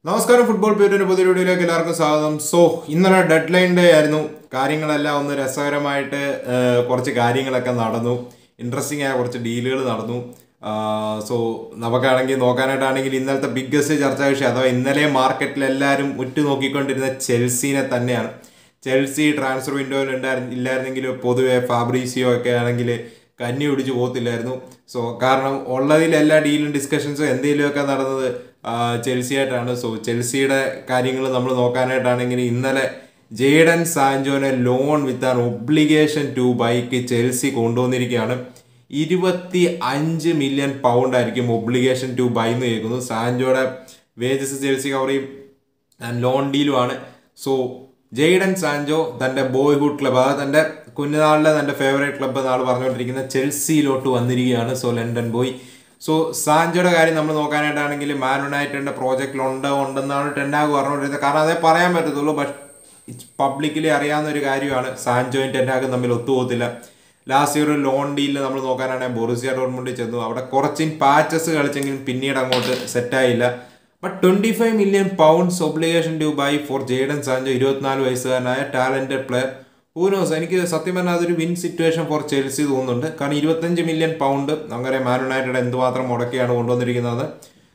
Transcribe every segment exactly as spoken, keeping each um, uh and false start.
നമസ്കാരം ഫുട്ബോൾ പേരിന്റെ പുതിയ വീഡിയോയിലേക്ക് എല്ലാവർക്കും സ്വാഗതം. സോ ഇന്നലെ ഡെഡ് ലൈൻ ഡേ ആയിരുന്നു. കാര്യങ്ങളെല്ലാം ഒന്ന് രസകരമായിട്ട് കുറച്ച് കാര്യങ്ങളൊക്കെ നടന്നു. ഇൻട്രസ്റ്റിംഗ് ആയ കുറച്ച് ഡീലുകൾ നടന്നു. സോ നമുക്കാണെങ്കിൽ നോക്കാനായിട്ടാണെങ്കിൽ ഇന്നലത്തെ ബിഗ്ഗസ്റ്റ് ചർച്ചാ വിഷയം അഥവാ ഇന്നലെ മാർക്കറ്റിൽ എല്ലാവരും ഉറ്റുനോക്കിക്കൊണ്ടിരുന്ന ചെൽസിനെ തന്നെയാണ്. ചെൽസി ട്രാൻസ്ഫർ വിൻഡോയിൽ ഉണ്ടായിരുന്നു ഇല്ലായിരുന്നെങ്കിൽ പൊതുവെ ഫാബ്രീസിയോ ഒക്കെ ആണെങ്കിൽ കന്നി പിടിച്ച് പോകത്തില്ലായിരുന്നു. സോ കാരണം ഉള്ളതിൽ എല്ലാ ഡീലും ഡിസ്കഷൻസും എന്തെങ്കിലുമൊക്കെ നടന്നത് ചെൽസി ആയിട്ടാണ്. സോ ചെൽസിയുടെ കാര്യങ്ങൾ നമ്മൾ നോക്കാനായിട്ടാണെങ്കിൽ ഇന്നലെ ജേഡൻ സാൻജോനെ loan with an obligation to buy Chelsea കൊണ്ടുവന്നിരിക്കുകയാണ്. ഇരുപത്തി അഞ്ച് മില്യൺ പൗണ്ട് ആയിരിക്കും ഒബ്ലിഗേഷൻ ടു ബൈ എന്ന് കേൾക്കുന്നു. സാൻജോയുടെ വേജസ് ചെൽസി കവർ ചെയ്യും ആൻഡ് ലോൺ ഡീലുമാണ്. സോ ജെയ്ഡൻ സാൻജോ തൻ്റെ ബോയ്ഹുഡ് ക്ലബ്ബ് അതായത് തൻ്റെ കുഞ്ഞുനാളിലെ തൻ്റെ ഫേവറേറ്റ് ക്ലബ്ബ് നാൾ പറഞ്ഞുകൊണ്ടിരിക്കുന്ന ചെൽസിയിലോട്ട് വന്നിരിക്കുകയാണ്. So London boy. സോ സാൻജോയുടെ കാര്യം നമ്മൾ നോക്കാനായിട്ടാണെങ്കിൽ മാൻ യുണൈറ്റഡിൻ്റെ പ്രോജക്റ്റിലുണ്ട് ഉണ്ടെന്നാണ് ടെൻഹാഗ് പറഞ്ഞുകൊണ്ടിരുന്നത്. കാരണം അതേ പറയാൻ പറ്റത്തുള്ളൂ. ബട്ട് പബ്ലിക്കലി അറിയാവുന്ന ഒരു കാര്യമാണ് സാൻജോയും ടെൻഹാഗും തമ്മിൽ ഒത്തുപോകത്തില്ല. ലാസ്റ്റ് ഇയർ ലോൺ ഡീലിൽ നമ്മൾ നോക്കാനാണെങ്കിൽ ബൊറൂസിയ ഡോർട്ട്മുണ്ടിൽ ചെന്നു. അവിടെ കുറച്ച് പാച്ചസ് കളിച്ചെങ്കിലും പിന്നീട് അങ്ങോട്ട് സെറ്റായില്ല. But twenty five million pounds obligation to buy for Jadon Sancho, ഇരുപത്തിനാല് വയസ്സുകാരനായ ടാലന്റഡ് പ്ലെയർ. ഹൂനോസ് എനിക്ക് സത്യം പറഞ്ഞാൽ അതൊരു വിൻ സിറ്റുവേഷൻ ഫോർ ചെൽസി തോന്നുന്നുണ്ട്. കാരണം ഇരുപത്തഞ്ച് മില്യൺ പൗണ്ട് അങ്ങനെ മാൻ യുണൈറ്റഡ് എന്തുമാത്രം മുടക്കിയാണ് കൊണ്ടുവന്നിരിക്കുന്നത്.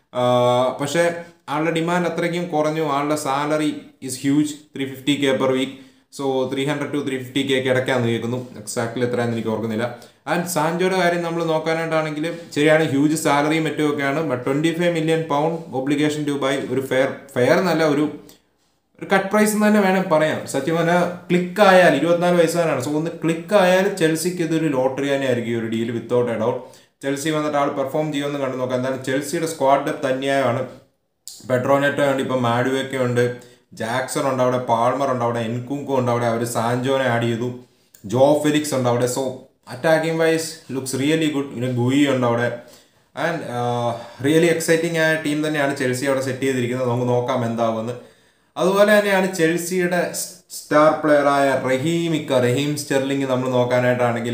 പക്ഷേ ആളുടെ ഡിമാൻഡ് അത്രയ്ക്കും കുറഞ്ഞു. ആളുടെ salary is huge, three fifty K per week. So three hundred to three fifty K കിടക്കാന്ന് കേൾക്കുന്നു. എക്സാക്ട്ലി എത്രയാണെന്ന് എനിക്ക് ഓർക്കുന്നില്ല. ആൻഡ് സാൻജോയുടെ കാര്യം നമ്മൾ നോക്കാനായിട്ടാണെങ്കിൽ ശരിയാണ്, ഹ്യൂജ് സാലറിയും മറ്റുമൊക്കെയാണ്. But twenty five million pound obligation to buy ഒരു ഫെയർ ഫെയർ എന്നല്ല ഒരു ഒരു കട്ട് പ്രൈസ് എന്ന് തന്നെ വേണം പറയാം. സത്യം പറഞ്ഞാൽ ക്ലിക്ക് ആയാൽ ഇരുപത്തിനാല് വയസ്സുകാരാണ്. സോ ഒന്ന് ക്ലിക്ക് ആയാൽ ചെൽസിക്ക് ഇതൊരു ലോട്ടറി തന്നെ ആയിരിക്കും ഈ ഒരു deal without a doubt. Chelsea വന്നിട്ട് ആൾ പെർഫോം ചെയ്യുമെന്ന് കണ്ടു നോക്കാം. എന്തായാലും ചെൽസിയുടെ സ്ക്വാഡ് ഡെപ്ത് അന്യായമാണ്. പെട്രോനെറ്റോ ഉണ്ട്, ഇപ്പം മാഡുവൊക്കെ ഉണ്ട്, ജാക്സൺ ഉണ്ട് അവിടെ, പാൾമർ ഉണ്ട് അവിടെ, എൻകുങ്കോ ഉണ്ട് അവിടെ, അവർ സാൻജോനെ ആഡ് ചെയ്തു, ജോ ഫെലിക്സ് ഉണ്ട് അവിടെ. So attacking wise looks really good. പിന്നെ ഗുയി ഉണ്ട് അവിടെ. ആൻഡ് റിയലി എക്സൈറ്റിംഗ് ആയ ടീം തന്നെയാണ് ചെൽസി അവിടെ സെറ്റ് ചെയ്തിരിക്കുന്നത്. നമുക്ക് നോക്കാം എന്താവുമെന്ന്. അതുപോലെ തന്നെയാണ് ചെൽസിയുടെ സ്റ്റാർ പ്ലെയറായ റഹീമിക്ക റഹീം സ്റ്റെർലിംഗ് നമ്മൾ നോക്കാനായിട്ടാണെങ്കിൽ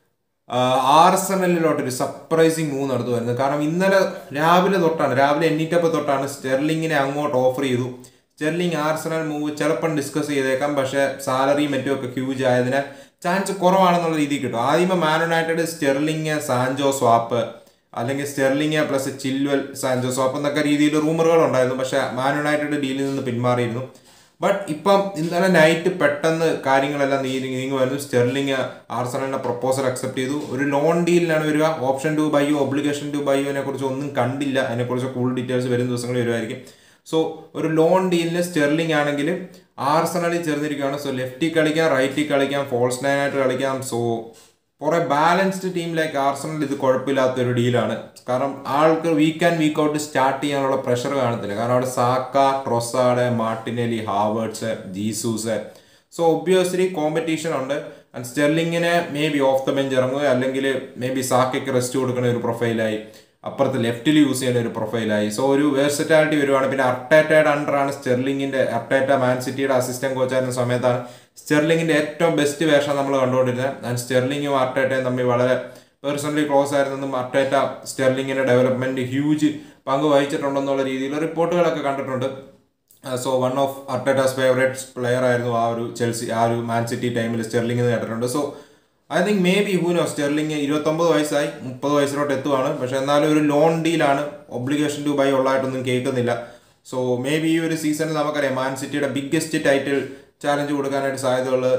ആർസണലിലോട്ടൊരു സർപ്രൈസിങ് മൂവ് നടത്തു വരുന്നത്. കാരണം ഇന്നലെ രാവിലെ തൊട്ടാണ് രാവിലെ എണ്ണീറ്റപ്പോൾ തൊട്ടാണ് സ്റ്റെർലിങ്ങിനെ അങ്ങോട്ട് ഓഫർ ചെയ്തു. സ്റ്റെർലിംഗ് ആർസണൽ മൂവ് ചിലപ്പം ഡിസ്കസ് ചെയ്തേക്കാം. പക്ഷേ സാലറിയും മറ്റുമൊക്കെ ഹ്യൂജ് ആയതിനാൽ ചാൻസ് കുറവാണെന്നുള്ള രീതിയിൽ കിട്ടും. ആദ്യമേ Man United Sterling Sancho swap അല്ലെങ്കിൽ Sterling plus Chilwell Sancho swap എന്നൊക്കെ രീതിയിൽ റൂമറുകൾ ഉണ്ടായിരുന്നു. പക്ഷേ മാൻ യുണൈറ്റഡ് ഡീലിൽ നിന്ന് പിന്മാറിയിരുന്നു. ബട്ട് ഇപ്പം ഇന്നലെ നൈറ്റ് പെട്ടെന്ന് കാര്യങ്ങളെല്ലാം നീങ്ങി നീങ്ങുമായിരുന്നു. സ്റ്റെർലിംഗ് ആർസണലിന്റെ പ്രപ്പോസൽ അക്സെപ്റ്റ് ചെയ്തു. ഒരു ലോൺ ഡീലിനാണ് വരിക. ഓപ്ഷൻ ടു ബൈയോ ഒബ്ലിഗേഷൻ ടു ബൈയോനെ കുറിച്ച് ഒന്നും കണ്ടില്ല. അതിനെക്കുറിച്ച് കൂടുതൽ ഡീറ്റെയിൽസ് വരും ദിവസങ്ങളിൽ വരുമായിരിക്കും. സോ ഒരു ലോൺ ഡീലിന് സ്റ്റെർലിംഗ് ആണെങ്കിൽ ആർസണലിൽ ചേർന്നിരിക്കുകയാണ്. സോ ലെഫ്റ്റിൽ കളിക്കാം, റൈറ്റിൽ കളിക്കാം, ഫോൾസ് നയനായിട്ട് കളിക്കാം. സോ കുറെ ബാലൻസ്ഡ് ടീമിലേക്ക് ആർസണൽ ഇത് കുഴപ്പമില്ലാത്തൊരു ഡീലാണ്. കാരണം ആൾക്ക് week and week out start ചെയ്യാനുള്ള പ്രഷർ കാണത്തില്ല. കാരണം അവിടെ Saka, Trossard, Martinelli, Havertz, Jesus. So obviously competition ഉണ്ട്. ആൻഡ് സ്റ്റെർലിങ്ങിനെ maybe off the bench ഇറങ്ങുക, അല്ലെങ്കിൽ മേ ബി സാക്കയ്ക്ക് റെസ്റ്റ് കൊടുക്കുന്ന ഒരു പ്രൊഫൈലായി, അപ്പുറത്ത് ലെഫ്റ്റിൽ യൂസ് ചെയ്യുന്ന ഒരു പ്രൊഫൈലായി. സോ ഒരു വേഴ്സറ്റാലിറ്റി വരുവാണ്. പിന്നെ അർട്ടേറ്റയുടെ അണ്ടറാണ് സ്റ്റെർലിങ്ങിന്റെ. അർട്ടേറ്റ മാൻ സിറ്റിയുടെ അസിസ്റ്റന്റ് കോച്ചായിരുന്ന സമയത്താണ് സ്റ്റെർലിങ്ങിന്റെ ഏറ്റവും ബെസ്റ്റ് വേഷം നമ്മൾ കണ്ടുകൊണ്ടിരുന്നത്. ആൻഡ് സ്റ്റെർലിങ്ങും അർട്ടേറ്റയും തമ്മിൽ വളരെ പേഴ്സണലി ക്ലോസ് ആയിരുന്നെന്നും അർട്ടേറ്റ സ്റ്റെർലിങ്ങിന്റെ ഡെവലപ്മെന്റ് ഹ്യൂജ് പങ്ക് വഹിച്ചിട്ടുണ്ടെന്നുള്ള രീതിയിൽ റിപ്പോർട്ടുകളൊക്കെ കണ്ടിട്ടുണ്ട്. So one of Arteta's favourite player ആയിരുന്നു ആ ഒരു ചെൽസി ആ ഒരു മാൻ സിറ്റി ടൈമിൽ സ്റ്റെർലിംഗ് എന്ന് കേട്ടിട്ടുണ്ട്. So I think maybe who knows Sterling ഇരുപത്തൊമ്പത് വയസ്സായി, മുപ്പത് വയസ്സിലോട്ട് എത്തുവാണ്. പക്ഷെ എന്നാലും ഒരു ലോൺ ഡീലാണ്, ഒബ്ലിഗേഷൻ ടു ബൈ ഉള്ളതായിട്ടൊന്നും കേൾക്കുന്നില്ല. സോ മേ ബി ഈ ഒരു സീസണിൽ നമുക്കറിയാം മാൻ സിറ്റിയുടെ ബിഗ്ഗസ്റ്റ് ടൈറ്റിൽ ചാലഞ്ച് കൊടുക്കാനായിട്ട് സാധ്യതയുള്ളത്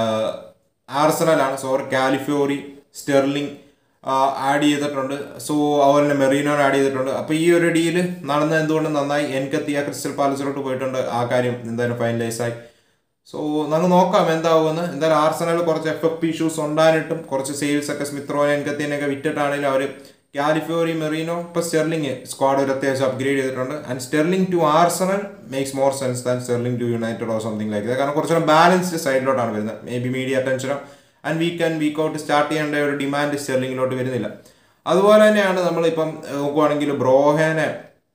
ആർസണലാണ്. സോ അവർ കാലിഫോറി, സ്റ്റെർലിംഗ് ആഡ് ചെയ്തിട്ടുണ്ട്. സോ അതുപോലെ തന്നെ മെറീനോനെ ആഡ് ചെയ്തിട്ടുണ്ട്. അപ്പോൾ ഈ ഒരു ഡീല് നടന്നത് എന്തുകൊണ്ട് നന്നായി. എൻകത്തിയ ക്രിസ്റ്റൽ പാലസിലോട്ട് പോയിട്ടുണ്ട്. ആ കാര്യം എന്തായാലും ഫൈനലൈസായി. സോ നമുക്ക് നോക്കാം എന്താവുമെന്ന്. എന്തായാലും ആർസണൽ കുറച്ച് എഫ് എഫ് പി ഇഷ്യൂസ് ഉണ്ടായിട്ടും കുറച്ച് സെയിൽസ് ഒക്കെ സ്മിത്രോനെ എൻകത്തിനെയൊക്കെ വിറ്റിട്ടാണെങ്കിലും അവർ കാലിഫോറി, മെറീനോ ഇപ്പം സ്റ്റെർലിംഗ് സ്ക്വാഡ് ഒരു അത്യാവശ്യം അപ്ഗ്രേഡ് ചെയ്തിട്ടുണ്ട്. And Sterling to Arsenal makes more sense than Sterling to United or something like that. കാരണം കുറച്ചുകൂടെ ബാലൻസ്ഡ് സൈഡിലോട്ടാണ് വരുന്നത്. മേ ബി മീഡിയ അറ്റൻഷനോ and week and week out start ചെയ്യേണ്ട ഒരു ഡിമാൻഡ് സ്റ്റെർലിങ്ങിലോട്ട് വരുന്നില്ല. അതുപോലെ തന്നെയാണ് നമ്മളിപ്പം നോക്കുവാണെങ്കിൽ ബ്രോഹേനെ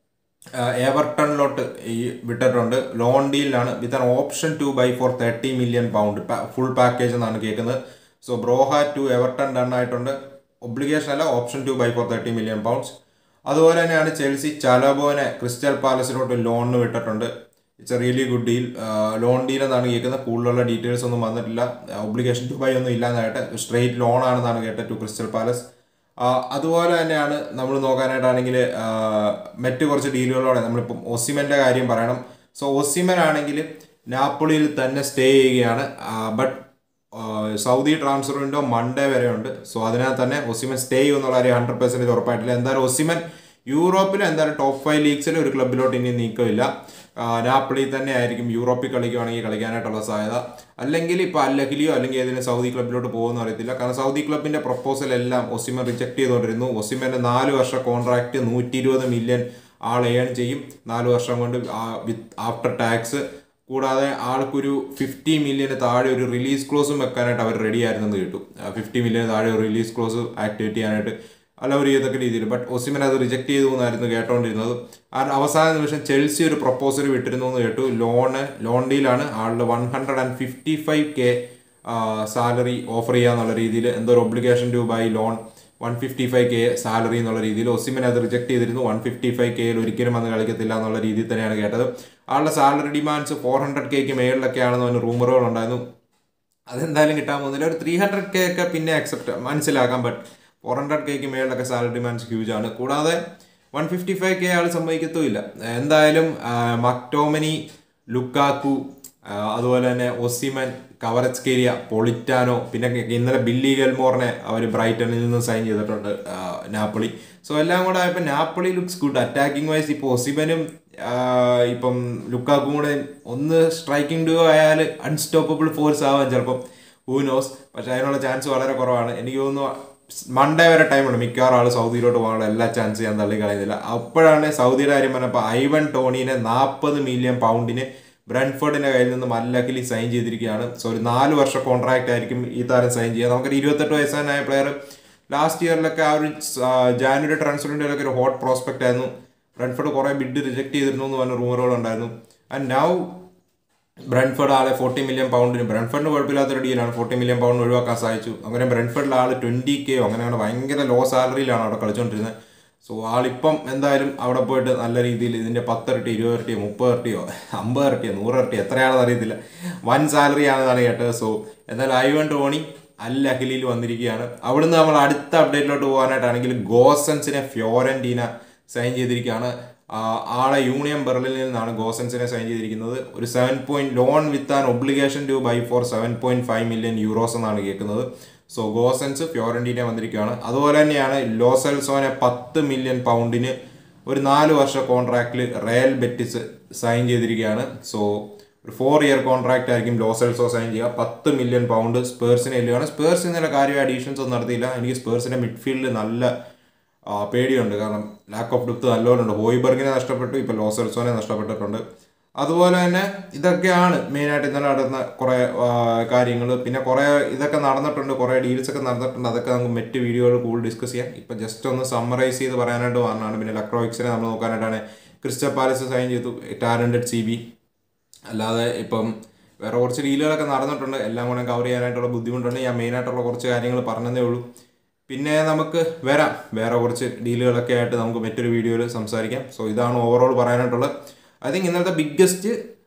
എവർട്ടണിലോട്ട് ഈ വിട്ടിട്ടുണ്ട്. ലോൺ ഡീലിലാണ് with an option to buy for thirty million pound full package എന്നാണ് കേൾക്കുന്നത്. So Broja to Everton done ആയിട്ടുണ്ട്. ഒബ്ലിഗേഷൻ അല്ല, option to buy for thirty million pounds. അതുപോലെ തന്നെയാണ് ചെൽസി ചലബോനെ ക്രിസ്റ്റൽ പാലസിലോട്ട് ലോണിന് വിട്ടിട്ടുണ്ട്. It's a really good deal. Loan deal എന്നാണ് കേൾക്കുന്നത്. കൂടുതലുള്ള ഡീറ്റെയിൽസ് ഒന്നും വന്നിട്ടില്ല. ഒബ്ലിഗേഷൻ ടു ബൈ ഒന്നും ഇല്ലാന്നായിട്ട് സ്ട്രെയിറ്റ് ലോൺ ആണെന്നാണ് കേട്ടത് ടു ക്രിസ്റ്റൽ പാലസ്. അതുപോലെ തന്നെയാണ് നമ്മൾ നോക്കാനായിട്ടാണെങ്കിൽ മറ്റ് കുറച്ച് ഡീലുകളോടെ നമ്മളിപ്പം ഒസിമൻ്റെ കാര്യം പറയണം. സോ ഒസിമൻ ആണെങ്കിൽ നാപ്പോളിയിൽ തന്നെ സ്റ്റേ ചെയ്യുകയാണ്. But Saudi transfer window Monday വരെ ഉണ്ട്. സോ അതിനകത്ത് തന്നെ ഒസിമൻ സ്റ്റേ ചെയ്യുമെന്നുള്ള കാര്യം ഹൺഡ്രഡ് പെർസെൻറ്റേജ് ഉറപ്പായിട്ടില്ല. എന്തായാലും ഒസിമൻ യൂറോപ്പിൽ എന്തായാലും ടോപ്പ് ഫൈവ് ലീഗ്സിൽ ഒരു ക്ലബിലോട്ട് ഇനി നീക്കമില്ല. നാപ്പിളി തന്നെ ആയിരിക്കും യൂറോപ്പിൽ കളിക്കുകയാണെങ്കിൽ കളിക്കാനായിട്ടുള്ള സാധ്യത. അല്ലെങ്കിൽ ഇപ്പോൾ അല്ലഹിലിയോ അല്ലെങ്കിൽ ഏതെങ്കിലും സൗദി ക്ലബിലോട്ട് പോകുമെന്ന് അറിയത്തില്ല. കാരണം സൗദി ക്ലബിൻ്റെ പ്രപ്പോസൽ എല്ലാം ഒസിമൻ റിജക്ട് ചെയ്തുകൊണ്ടിരുന്നു. ഒസിമൻ്റെ നാല് വർഷ കോൺട്രാക്റ്റ് നൂറ്റി ഇരുപത് മില്യൺ ആൾ ഏൺ ചെയ്യും നാല് വർഷം കൊണ്ട് വിത്ത് ആഫ്റ്റർ ടാക്സ്. കൂടാതെ ആൾക്കൊരു ഫിഫ്റ്റി മില്യന് താഴെ ഒരു റിലീസ് ക്ലോസും വെക്കാനായിട്ട് അവർ റെഡി ആയിരുന്നെന്ന് കേട്ടു. ഫിഫ്റ്റി മില്യന് താഴെ ഒരു റിലീസ് ക്ലോസ് ആക്ടിവേറ്റ് ചെയ്യാനായിട്ട് അല്ല ഒരു ഏതൊക്കെ രീതിയിൽ. ബട്ട് ഒസിമൻ അത് റിജക്ട് ചെയ്തു എന്നായിരുന്നു കേട്ടോണ്ടിരുന്നത്. ആ അവസാന നിമിഷം ചെൽസി ഒരു പ്രപ്പോസൽ വിട്ടിരുന്നു എന്ന് കേട്ടു. ലോണ് ലോൺ ഡീലാണ്. ആളുടെ one hundred and fifty five K salary offer ചെയ്യാന്നുള്ള രീതിയിൽ എന്തോ ഒരു obligation to buy loan one fifty five K salary എന്നുള്ള രീതിയിൽ ഒസിമൻ അത് റിജക്ട് ചെയ്തിരുന്നു. വൺ ഫിഫ്റ്റി ഫൈവ് കെയിൽ ഒരിക്കലും വന്ന് കളിക്കത്തില്ല എന്നുള്ള രീതിയിൽ തന്നെയാണ് കേട്ടത്. ആളുടെ സാലറി ഡിമാൻഡ്സ് ഫോർ ഹൺഡ്രഡ് കെക്ക് മേളിലൊക്കെ ആണെന്ന് പറഞ്ഞ റൂമറുകൾ ഉണ്ടായിരുന്നു. അതെന്തായാലും കിട്ടാൻ പോകുന്നില്ല. ഒരു ത്രീ ഹൺഡ്രഡ് കെ ഒക്കെ പിന്നെ അക്സെപ്റ്റ് മനസ്സിലാക്കാം. ബട്ട് ഫോർ ഹൺഡ്രഡ് കെക്ക് മേളിലൊക്കെ സാലറി ഡിമാൻഡ്സ് ഹ്യൂജ് ആണ്. കൂടാതെ വൺ ഫിഫ്റ്റി ഫൈവ് കെ ആൾ സമ്മതിക്കത്തുമില്ല. എന്തായാലും മക്ടോമനി, ലുക്കാക്കു, അതുപോലെ തന്നെ ഒസിമൻ, കവറസ്കേരിയ, പൊളിറ്റാനോ, പിന്നെ ഇന്നലെ ബില്ലി ഗെൽമോറിനെ അവർ ബ്രൈറ്റണിൽ നിന്ന് സൈൻ ചെയ്തിട്ടുണ്ട് നാപ്പിളി. സോ എല്ലാം കൂടെ ആയപ്പോൾ Napoli looks good. Attacking wise ഇപ്പോൾ ഒസിമനും ഇപ്പം ലുക്കാക്കും കൂടെ ഒന്ന് സ്ട്രൈക്കിംഗ് ഡുവോ ആയാൽ അൺസ്റ്റോപ്പബിൾ ഫോഴ്സ് ആവാൻ ചിലപ്പം ഹൂ നോസ്. പക്ഷെ അതിനുള്ള ചാൻസ് വളരെ കുറവാണ്. എനിക്ക് തോന്നുന്നു മൺഡേ വരെ ടൈമുണ്ട്. മിക്കവാറും ആൾ സൗദിയിലോട്ട് പോകാനുള്ള എല്ലാ ചാൻസ് ഞാൻ തള്ളി കളയുന്നില്ല. അപ്പോഴാണ് സൗദിയുടെ കാര്യം പറഞ്ഞപ്പോൾ ഐവൻ ടോണിനെ നാൽപ്പത് മില്യൺ പൗണ്ടിന് ബ്രൻഫോർഡിന്റെ കയ്യിൽ നിന്ന് മല്ലഖിലി സൈൻ ചെയ്തിരിക്കുകയാണ്. സോ ഒരു നാല് വർഷ കോൺട്രാക്ട് ആയിരിക്കും ഈ താരം സൈൻ ചെയ്യുക. നമുക്കൊരു ഇരുപത്തെട്ട് വയസ്സായ പ്ലെയർ ലാസ്റ്റ് ഇയറിലൊക്കെ ആ ഒരു ജാനുവരി ട്രാൻസ്ഫറിൻ്റെയൊക്കെ ഒരു ഹോട്ട് പ്രോസ്പെക്റ്റ് ആയിരുന്നു. ബ്രൻഫോർഡ് കുറേ ബിഡ് റിജക്ട് ചെയ്തിരുന്നു എന്ന് പറഞ്ഞ റൂമറുകളുണ്ടായിരുന്നു. ആൻഡ് നൗ ബ്രൻഫോർഡ് ആളെ ഫോർട്ടി മില്യൺ പൗണ്ടിന് ബ്രൻഫോർഡിന് കുഴപ്പമില്ലാത്തൊരു ഡീലാണ്. ഫോർട്ടി മില്യൺ പൗണ്ട് ഒഴിവാക്കാൻ സാധിച്ചു. അങ്ങനെ ബ്രൻഫോർഡിലെ ആൾ ട്വൻറ്റി കെയോ അങ്ങനെയാണ് ഭയങ്കര ലോ സാലറിയിലാണ് അവിടെ കളിച്ചുകൊണ്ടിരുന്നത്. സോ ആളിപ്പം എന്തായാലും അവിടെ പോയിട്ട് നല്ല രീതിയിൽ ഇതിൻ്റെ പത്തിരട്ടി ഇരുപതിരട്ടിയോ മുപ്പതിരട്ടിയോ അമ്പതിരട്ടിയോ നൂറിരട്ടിയോ എത്രയാണെന്ന് അറിയത്തില്ല, വൻ സാലറി ആണെന്നാണ് കേട്ടത്. സോ എന്തായാലും ഐവൻ ടോണി അൽ അഹിലിയിൽ വന്നിരിക്കുകയാണ്. അവിടുന്ന് നമ്മൾ അടുത്ത അപ്ഡേറ്റിലോട്ട് പോകാനായിട്ടാണെങ്കിൽ ഗോസൻസിനെ ഫ്യോറന്റീന സൈൻ ചെയ്തിരിക്കുകയാണ്. ആളെ യൂണിയൻ ബെർലിനിൽ നിന്നാണ് ഗോസൻസിനെ സൈൻ ചെയ്തിരിക്കുന്നത്. ഒരു seven point loan with an obligation to buy for seven point five million euros എന്നാണ് കേൾക്കുന്നത്. സോ ഗോസൻസ് ഫ്യോറന്റീന വന്നിരിക്കുകയാണ്. അതുപോലെ തന്നെയാണ് ലോസെൽസോനെ പത്ത് മില്യൺ പൗണ്ടിന് ഒരു നാല് വർഷ കോൺട്രാക്റ്റിൽ റയൽ ബെറ്റിസ് സൈൻ ചെയ്തിരിക്കുകയാണ്. സോ ഒരു ഫോർ ഇയർ കോൺട്രാക്റ്റ് ആയിരിക്കും ലോസെൽസോ സൈൻ ചെയ്യുക. പത്ത് മില്യൺ പൗണ്ട് സ്പേഴ്സിനെ എല്ലുകയാണ്. സ്പേഴ്സ് ഇന്നലെ കാര്യം അഡീഷൻസ് ഒന്നും നടത്തിയില്ല. എനിക്ക് സ്പേഴ്സിൻ്റെ മിഡ്ഫീൽഡിൽ നല്ല പേടിയുണ്ട്. കാരണം ലാക്ക് ഓഫ് ഡെപ്ത് നല്ലോണമുണ്ട്. ഹോയ്ബർഗിനെ നഷ്ടപ്പെട്ടു, ഇപ്പോൾ ലോസെൽസോനെ നഷ്ടപ്പെട്ടിട്ടുണ്ട്. അതുപോലെ തന്നെ ഇതൊക്കെയാണ് മെയിനായിട്ട് ഇന്നലെ നടന്ന കുറേ കാര്യങ്ങൾ. പിന്നെ കുറേ ഇതൊക്കെ നടന്നിട്ടുണ്ട്, കുറേ ഡീൽസൊക്കെ നടന്നിട്ടുണ്ട്. അതൊക്കെ നമുക്ക് മറ്റ് വീഡിയോകൾ കൂടുതൽ ഡിസ്കസ് ചെയ്യാം. ഇപ്പം ജസ്റ്റ് ഒന്ന് സമ്മറൈസ് ചെയ്ത് പറയാനായിട്ട് വന്നതാണ്. പിന്നെ ലക്രോയിക്സിനെ നമ്മൾ നോക്കാനായിട്ടാണ് ക്രിസ്റ്റൽ പാലസ് സൈൻ ചെയ്തു ടാലൻറ്റഡ് സി ബി. അല്ലാതെ ഇപ്പം വേറെ കുറച്ച് ഡീലുകളൊക്കെ നടന്നിട്ടുണ്ട്. എല്ലാം കൂടെ കവർ ചെയ്യാനായിട്ടുള്ള ബുദ്ധിമുട്ടുണ്ട്. ഞാൻ മെയിനായിട്ടുള്ള കുറച്ച് കാര്യങ്ങൾ പറഞ്ഞതേ ഉള്ളൂ. പിന്നെ നമുക്ക് വരാം വേറെ കുറച്ച് ഡീലുകളൊക്കെ ആയിട്ട് നമുക്ക് മറ്റൊരു വീഡിയോയിൽ സംസാരിക്കാം. സോ ഇതാണ് ഓവറോൾ പറയാനായിട്ടുള്ളത്. ഐ തിങ്ക് ഇന്നത്തെ ബിഗ്ഗസ്റ്റ്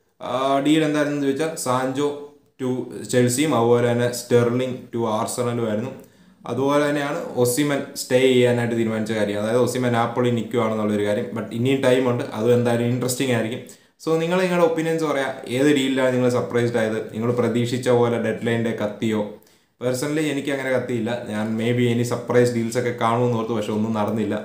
ഡീൽ എന്തായിരുന്നു ചോദിച്ചാൽ സാൻജോ ടു ചെൽസിയും അതുപോലെ തന്നെ സ്റ്റെർലിംഗ് ടു ആർസണലും ആയിരുന്നു. അതുപോലെ തന്നെയാണ് ഒസിമൻ സ്റ്റേ ചെയ്യാനായിട്ട് തീരുമാനിച്ച കാര്യം. അതായത് ഒസിമൻ നാപ്പോളി നിൽക്കുകയാണെന്നുള്ളൊരു കാര്യം. ബട്ട് ഇനിയും ടൈമുണ്ട്. അതും എന്തായാലും ഇൻട്രസ്റ്റിംഗ് ആയിരിക്കും. സോ നിങ്ങൾ നിങ്ങളുടെ ഒപ്പീനിയൻസ് പറയാം. ഏത് ഡീലിലാണ് നിങ്ങൾ സർപ്രൈസ്ഡ് ആയത്? നിങ്ങൾ പ്രതീക്ഷിച്ച പോലെ ഡെഡ് ലൈൻ്റെ കത്തിയോ? പേഴ്സണലി എനിക്ക് അങ്ങനെ കത്തിയില്ല. ഞാൻ മേ ബി ഇനി സർപ്രൈസ് ഡീൽസൊക്കെ കാണുമെന്ന് ഓർത്തു, പക്ഷെ ഒന്നും നടന്നില്ല.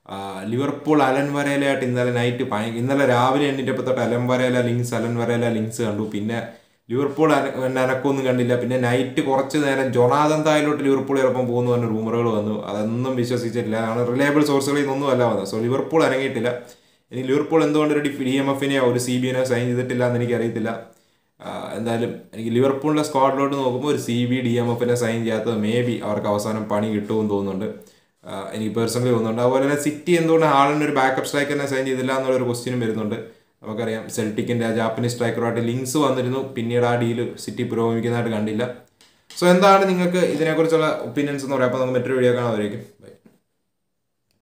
ലിവർപൂൾ അലൻ വരേലയായിട്ട് ഇന്നലെ നൈറ്റ് ഭയ ഇന്നലെ രാവിലെ എണ്ണിട്ടപ്പോൾ തൊട്ട് Alan Varela links Alan Varela links കണ്ടു. പിന്നെ ലിവർപൂൾ അന അനക്കൊന്നും കണ്ടില്ല. പിന്നെ നൈറ്റ് കുറച്ച് നേരം ജൊണാഥൻ തായിലോട്ട് ലിവർപൂൾ ചിലപ്പം പോകുന്നു പറഞ്ഞ റൂമറുകൾ വന്നു. അതൊന്നും വിശ്വസിച്ചിട്ടില്ല. കാരണം റിലയബിൾ സോഴ്സുകളിൽ നിന്നൊന്നും അല്ല വന്നത്. സോ ലിവർപൂൾ അനങ്ങിയിട്ടില്ല. ഇനി ലിവർപൂൾ എന്തുകൊണ്ടൊരു ഡി ഡി എം എഫിനെയോ ഒരു സി ബിനെയോ സൈൻ ചെയ്തിട്ടില്ല എന്ന് എനിക്കറിയത്തില്ല. എന്തായാലും എനിക്ക് ലിവർപൂളിൻ്റെ സ്ക്വാഡിലോട്ട് നോക്കുമ്പോൾ ഒരു സി ബി ഡി എം എഫിനെ സൈൻ ചെയ്യാത്തത് മേ ബി അവർക്ക് അവസാനം പണി കിട്ടുമെന്ന് തോന്നുന്നുണ്ട്. എനിക്ക് പേഴ്സണലി തോന്നുന്നുണ്ട്. അതുപോലെ തന്നെ സിറ്റി എന്തുകൊണ്ട് ഹാളൻ്റെ ഒരു ബാക്കപ്പ് സ്ട്രൈക്കറിനെ സൈൻ ചെയ്തില്ല എന്നുള്ളൊരു ക്വസ്റ്റ്യനും വരുന്നുണ്ട്. നമുക്കറിയാം സെൽറ്റിക്കിൻ്റെ ആ ജാപ്പനീസ് സ്ട്രൈക്കറുമായിട്ട് ലിങ്ക്സ് വന്നിരുന്നു. പിന്നീട് ആ ഡീല് സിറ്റി പുരോഗമിക്കുന്നതായിട്ട് കണ്ടില്ല. സോ എന്താണ് നിങ്ങൾക്ക് ഇതിനെക്കുറിച്ചുള്ള ഒപ്പീനിയൻസ് എന്ന് പറയാം. അപ്പോൾ നമുക്ക് മറ്റൊരു വീഡിയോ കാണാമായിരിക്കും.